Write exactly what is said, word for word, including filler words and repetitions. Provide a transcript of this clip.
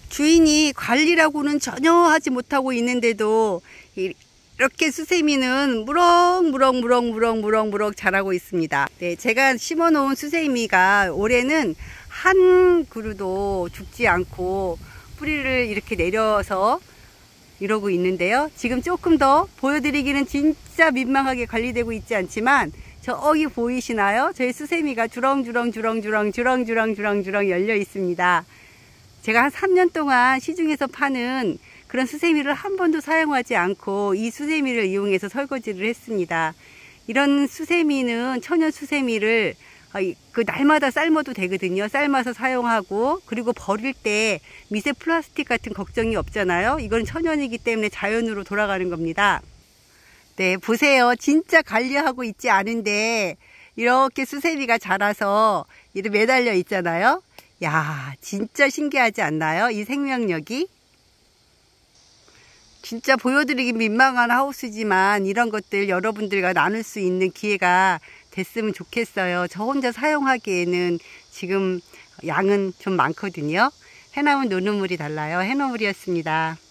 주인이 관리라고는 전혀 하지 못하고 있는데도 이렇게 수세미는 무럭무럭무럭무럭무럭무럭 자라고 있습니다. 네, 제가 심어 놓은 수세미가 올해는 한 그루도 죽지 않고 뿌리를 이렇게 내려서 이러고 있는데요. 지금 조금 더 보여드리기는 진짜 민망하게 관리되고 있지 않지만 저기 보이시나요? 저희 수세미가 주렁주렁 주렁주렁 주렁주렁 주렁주렁 열려 있습니다. 제가 한 삼 년 동안 시중에서 파는 그런 수세미를 한 번도 사용하지 않고 이 수세미를 이용해서 설거지를 했습니다. 이런 수세미는 천연 수세미를 그 날마다 삶아도 되거든요. 삶아서 사용하고, 그리고 버릴 때 미세 플라스틱 같은 걱정이 없잖아요. 이건 천연이기 때문에 자연으로 돌아가는 겁니다. 네, 보세요. 진짜 관리하고 있지 않은데 이렇게 수세미가 자라서 이렇게 매달려 있잖아요. 야, 진짜 신기하지 않나요? 이 생명력이. 진짜 보여드리기 민망한 하우스지만 이런 것들 여러분들과 나눌 수 있는 기회가 됐으면 좋겠어요. 저 혼자 사용하기에는 지금 양은 좀 많거든요. 해남은 노는 물이 달라요. 해넘물이었습니다.